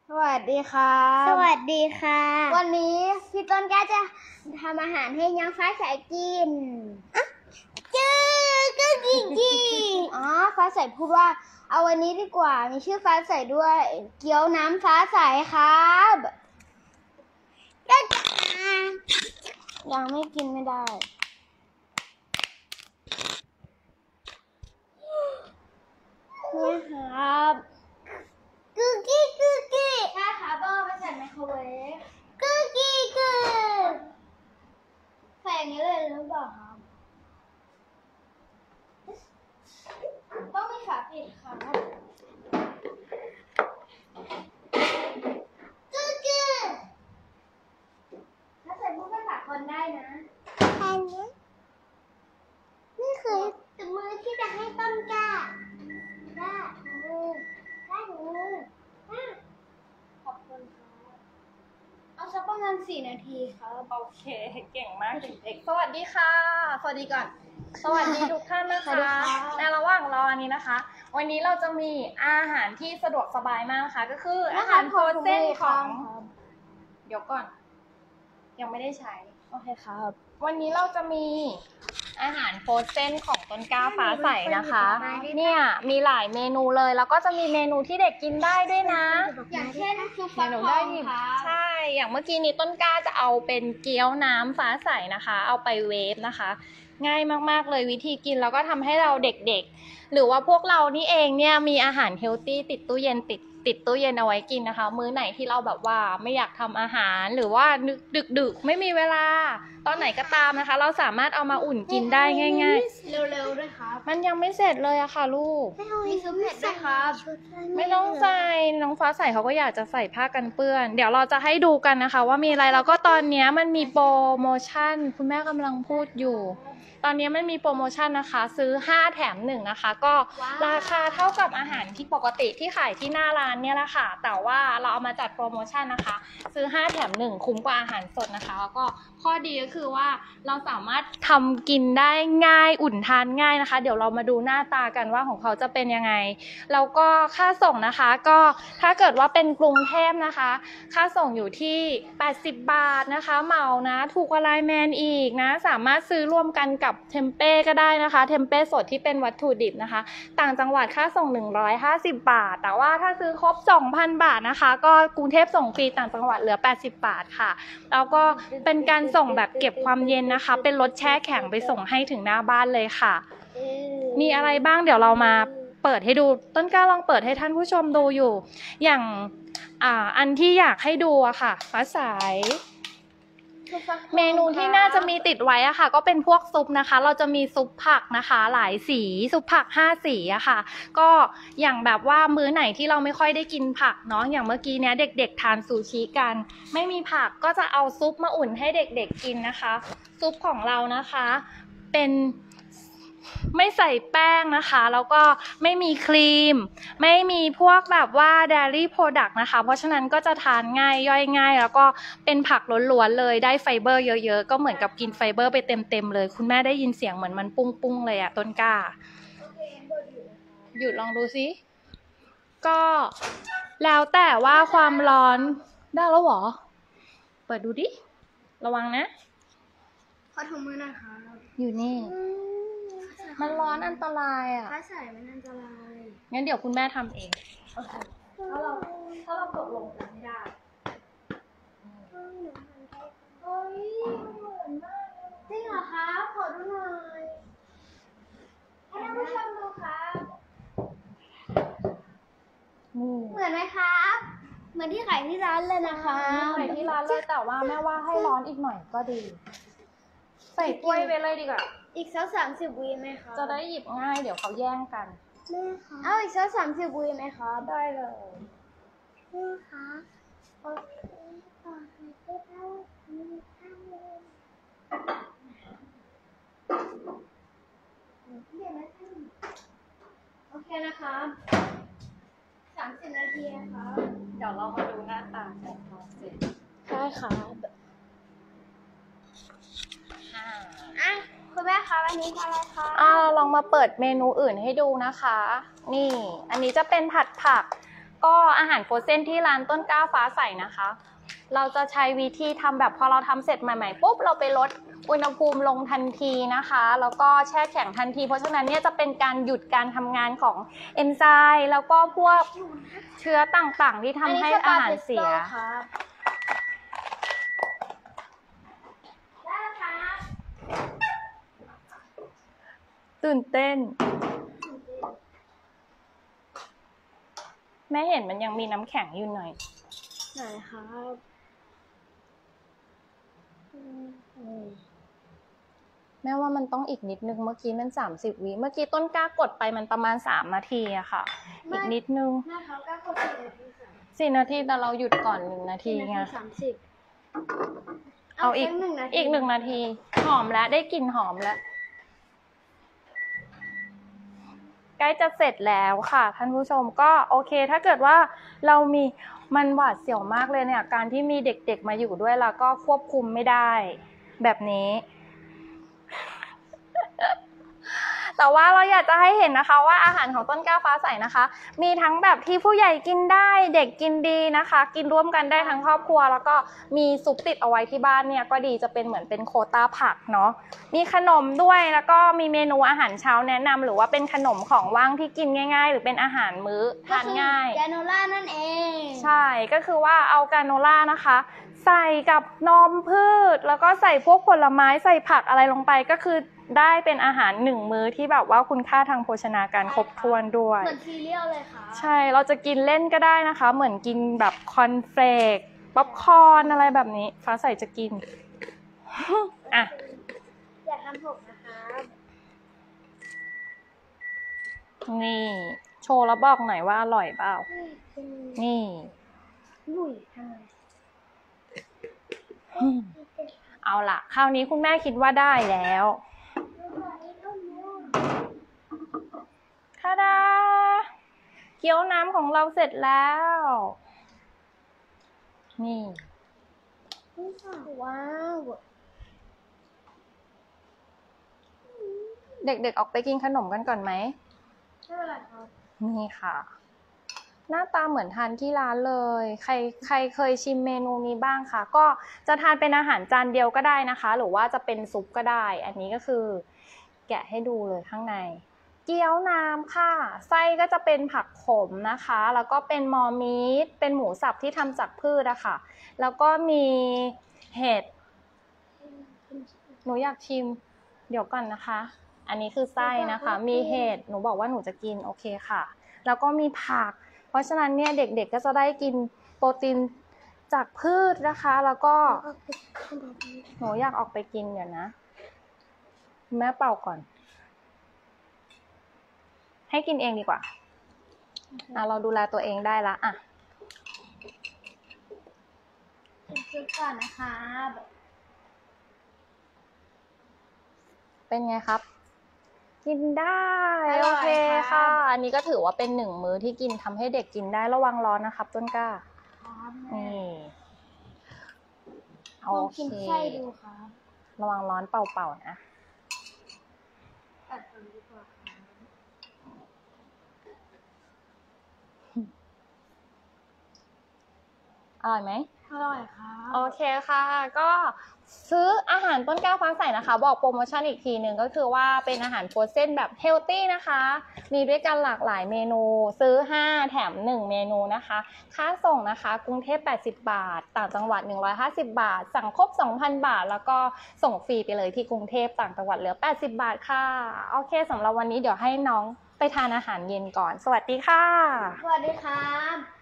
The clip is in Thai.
สวัสดีครับสวัสดีค่ะวันนี้พี่ต้นแก้จะทำอาหารให้ยังฟ้าใสกินจื้อก็กิอ๋อฟ้าใสพูดว่าเอาวันนี้ดีกว่ามีชื่อฟ้าใสด้วย เกี๊ยวน้ำฟ้าใสครับยังไม่กินไม่ได้นี่ครับกูกี้ใช่ครับต้องเอาไปใส่ไมโครเวฟกูกี้ใส่อย่างนี้เลยหรือเปล่าครับ ต้องมีฝาปิดครับ ถ้าใส่พวกภาษาคนได้นะอันนี้นี่คือถุงมือที่จะให้ต้นกล้าได้ถุงมือได้ถุงมือขอบคุณครับเอาสักประมาณ4 นาทีครับโอเค เก่งมากเด็กๆสวัสดีค่ะ สวัสดีก่อน สวัสดีทุกท่านนะสวัสดีคะค่ะในระหว่างรออันนี้นะคะ วันนี้เราจะมีอาหารที่สะดวกสบายมากนะคะ ก็คืออาหารโฟรเซนของ เดี๋ยวก่อน ยังไม่ได้ใช้โอเคครับวันนี้เราจะมีอาหารโฟรเซนของต้นกล้าฟ้าใสนะคะ เนี่ยมีหลายเมนูเลย แล้วก็จะมีเมนูที่เด็กกินได้ด้วยนะอย่างเช่นซุปเมฟักนูทได้องหยิบครับใช่ อย่างเมื่อกี้นี้ต้นกล้าจะเอาเป็นเกี๊ยวน้ำฟ้าใสนะคะ เอาไปเวฟนะคะ ง่ายมากๆเลยวิธีกินแล้วก็ทำให้เราเด็กๆ หรือว่าพวกเรานี่เองเนี่ยมีอาหารเฮลตี้ติดตู้เย็นติดตู้เย็นเอาไว้กินนะคะ มื้อไหนที่เราแบบว่าไม่อยากทำอาหารหรือว่าดึกไม่มีเวลา ตอนไหนก็ตามนะคะ เราสามารถเอามาอุ่นกินได้ง่ายเร็วๆด้วยครับๆ มันยังไม่เสร็จเลยอะค่ะลูกมีซุปเผ็ดด้วยครับไม่ต้องใส่น้องฟ้าใสเขาก็อยากจะใส่ผ้ากันเปื้อน เดี๋ยวเราจะให้ดูกันนะคะว่ามีอะไรแล้วก็ตอนนี้มันมีโปรโมชั่นคุณแม่กำลังพูดอยู่ ตอนนี้มันมีโปรโมชั่นนะคะ ซื้อ5แถม1นะคะก็ว้าวราคาเท่ากับอาหารที่ปกติที่ขายที่หน้าร้านเนี่ยแหละค่ะแต่ว่าเราเอามาจัดโปรโมชั่นนะคะ ซื้อ5แถม1คุ้มกว่าอาหารสดนะคะแล้วก็ข้อดีก็คือว่าเราสามารถทำกินได้ง่ายอุ่นทานง่ายนะคะ เดี๋ยวเรามาดูหน้าตากันว่าของเขาจะเป็นยังไงแล้วก็ค่าส่งนะคะก็ถ้าเกิดว่าเป็นกรุงเทพนะคะ ค่าส่งอยู่ที่80 บาทนะคะเหมานะถูกกว่าไลน์แมนอีกนะสามารถซื้อร่วมกันกับเทมเป้ก็ได้นะคะเทมเป้สดที่เป็นวัตถุดิบนะคะ ต่างจังหวัดค่าส่ง150 บาท แต่ว่าถ้าซื้อครบ 2,000 บาทนะคะก็กรุงเทพส่งฟรีต่างจังหวัดเหลือ80 บาทค่ะแล้วก็เป็นการส่งแบบเก็บความเย็นนะคะ เป็นรถแช่แข็งไปส่งให้ถึงหน้าบ้านเลยค่ะ มีอะไรบ้างเดี๋ยวเรามาเปิดให้ดูต้นกล้าลองเปิดให้ท่านผู้ชมดูอยู่ อย่างอันที่อยากให้ดูอะค่ะฟ้าใสเมนูที่น่าจะมีติดไว้อะค่ะ ก็เป็นพวกซุปนะคะ เราจะมีซุปผักนะคะ หลายสีซุปผัก5สีอะค่ะ ก็อย่างแบบว่ามื้อไหนที่เราไม่ค่อยได้กินผักเนาะอย่างเมื่อกี้เนี้ยเด็กๆทานซูชิกัน ไม่มีผักก็จะเอาซุปมาอุ่นให้เด็กๆกินนะคะ ซุปของเรานะคะเป็นไม่ใส่แป้งนะคะแล้วก็ไม่มีครีมไม่มีพวกแบบว่า dairy product นะคะเพราะฉะนั้นก็จะทานง่ายย่อยง่ายแล้วก็เป็นผักล้วนๆเลยได้ไฟเบอร์เยอะๆก็เหมือนกับกินไฟเบอร์ไปเต็มๆเลยคุณแม่ได้ยินเสียงเหมือนมันปุ้งๆเลยอะต้นกล้าหยุดลองดูซิก็แล้วแต่ว่าความร้อนได้แล้วเหรอเปิดดูดิระวังนะขอถุงมือหน่อยครับอยู่นี่มันร้อนอันตรายอ่ะฟ้าใสมันอันตรายงั้นเดี๋ยวคุณแม่ทำเองถ้าเราตกลงกันไม่ได้เฮ้ยเหมือนมากเลยจริงเหรอครับขอดูหน่อยให้ท่านผู้ชมดูครับ เหมือนไหมครับ เหมือนที่ขายที่ร้านเลยนะคะใส่ที่ร้านเลยแต่ว่าแม่ว่าให้ร้อนอีกหน่อยก็ดี ใส่ถ้วยไปเลยดีกว่าอีกสัก30 วิไหมครับจะได้หยิบง่ายเดี๋ยวเขาแย่งกันแม่คะเอาอีกสัก30 วิไหมครับได้เลยแม่คะโอเคต่อไปที่บ้านมีข้าวเลยโอเคนะครับ30 นาทีนะครับเดี๋ยวเรามาดูหน้าตากันพอเสร็จใช่ครับอ่ะคุณแม่ครับอันนี้อะไรคะลองมาเปิดเมนูอื่นให้ดูนะคะ นี่ อันนี้จะเป็นผัดผักก็อาหารโฟรเซนที่ร้านต้นกล้าฟ้าใสนะคะ เราจะใช้วิธีทำแบบพอเราทำเสร็จใหม่ๆปุ๊บเราไปลดอุณหภูมิลงทันทีนะคะแล้วก็แช่แข็งทันทีเพราะฉะนั้นเนี่ยจะเป็นการหยุดการทำงานของเอนไซม์แล้วก็พวกเชื้อต่างๆที่ทำให้อาหารเสีย ตื่นเต้น แม่เห็นมันยังมีน้ำแข็งอยู่หน่อยไหนครับแม่ว่ามันต้องอีกนิดนึงเมื่อกี้มัน30 วิเมื่อกี้ต้นกล้ากดไปมันประมาณ3 นาทีอะค่ะ อีกนิดนึงแม่เขาก็กด 4 นาทีแต่เราหยุดก่อน1 นาทีไง 30 เอาอีกอีก 1 นาทีหอมแล้วได้กลิ่นหอมแล้วใกล้จะเสร็จแล้วค่ะท่านผู้ชมก็โอเคถ้าเกิดว่าเรามีมันหวาดเสียวมากเลยเนี่ยการที่มีเด็กๆมาอยู่ด้วยแล้วก็ควบคุมไม่ได้แบบนี้ แต่ว่าเราอยากจะให้เห็นนะคะว่าอาหารของต้นกล้าฟ้าใสนะคะมีทั้งแบบที่ผู้ใหญ่กินได้เด็กกินดีนะคะกินร่วมกันได้ทั้งครอบครัวแล้วก็มีซุปติดเอาไว้ที่บ้านเนี่ยก็ดีจะเป็นเหมือนเป็นโควต้าผักเนาะมีขนมด้วยแล้วก็มีเมนูอาหารเช้าแนะนำหรือว่าเป็นขนมของว่างที่กินง่ายๆหรือเป็นอาหารมื้อทานง่ายแกโนล่านั่นเองใช่ก็คือว่าเอากราโนล่านะคะใส่กับนมพืชแล้วก็ใส่พวกผลไม้ใส่ผักอะไรลงไปก็คือได้เป็นอาหาร1 มื้อที่แบบว่าคุณค่าทางโภชนาการครบถ้วนด้วยเหมือนซีเรียลเลยค่ะใช่เราจะกินเล่นก็ได้นะคะเหมือนกินแบบคอนเฟลกป๊อปคอร์นอะไรแบบนี้ฟ้าใสจะกิน อ่ะอย่าทำผมนะคะนี่โชว์แล้วบอกหน่อยว่าอร่อยเปล่านี่หนุ่ยทำไมเอาล่ะคราวนี้คุณแม่คิดว่าได้แล้วทาดาเกี๊ยวน้ำของเราเสร็จแล้วนี่ว้าวเด็กๆออกไปกินขนมกันก่อนไหมไม่เป็นไรครับนี่ค่ะ หน้าตาเหมือนทานที่ร้านเลยใครเคยชิมเมนูนี้บ้างคะก็จะทานเป็นอาหารจานเดียวก็ได้นะคะหรือว่าจะเป็นซุปก็ได้อันนี้ก็คือแกะให้ดูเลยข้างในเกี๊ยวน้ำค่ะไส้ก็จะเป็นผักขมนะคะแล้วก็เป็นมอมีทเป็นหมูสับที่ทำจากพืชอะค่ะแล้วก็มีเห็ดหนูอยากชิมเดี๋ยวก่อนนะคะอันนี้คือไส้นะคะมีเห็ดหนูบอกว่าหนูจะกินโอเคค่ะแล้วก็มีผักเพราะฉะนั้นเนี่ยเด็กๆก็จะได้กินโปรตีนจากพืชนะคะแล้วก็หนูอยากออกไปกินเดี๋ยวนะแม่เป่าก่อนให้กินเองดีกว่าเราดูแลตัวเองได้ละอ่ะซื้อก่อนนะคะเป็นไงครับกินได้โอเคค่ะอันนี้ก็ถือว่าเป็น1 มื้อที่กินทำให้เด็กกินได้ระวังร้อนนะครับต้นกล้านี่โอเคกินไส้ดูครับระวังร้อนเป่าๆนะตัดก่อนดีกว่าค่ะอร่อยไหมอร่อยค่ะโอเคค่ะก็ซื้ออาหารต้นกล้าฟ้าใสนะคะบอกโปรโมชั่นอีกทีหนึ่งก็คือว่าเป็นอาหารโฟรเซนแบบเฮลตี้นะคะมีด้วยกันหลากหลายเมนูซื้อ5แถม1เมนูนะคะค่าส่งนะคะกรุงเทพ80 บาทต่างจังหวัด150 บาทสั่งครบ 2,000 บาทแล้วก็ส่งฟรีไปเลยที่กรุงเทพต่างจังหวัดเหลือ80 บาทค่ะโอเคสำหรับวันนี้เดี๋ยวให้น้องไปทานอาหารเย็นก่อนสวัสดีค่ะสวัสดีครับ